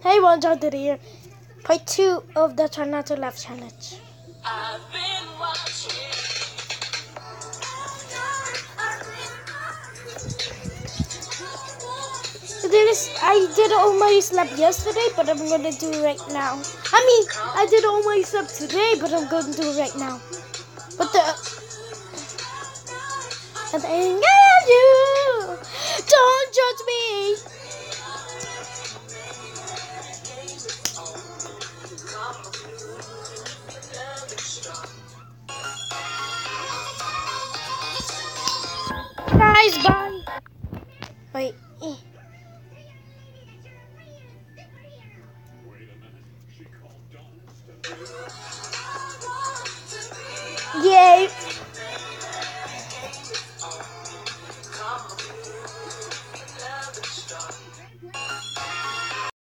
Hey, one job here. Part 2 of the Try Not to Laugh challenge. I've been watching. I did all my slap yesterday, but I'm gonna do it right now. I did all my slap today, but I'm gonna do it right now. But the thing I do, don't judge me. Guys, bye. Wait. Yay.